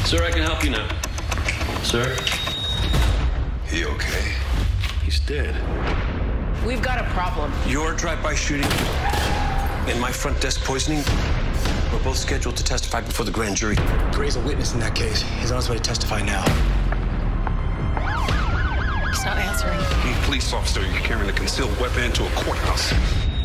Sir, I can help you now. Sir? He okay? He's dead. We've got a problem. Your drive-by shooting and my front desk poisoning were both scheduled to testify before the grand jury. Gray's a witness in that case. He's on his way to testify now. He's not answering. Police officer, you're carrying a concealed weapon into a courthouse.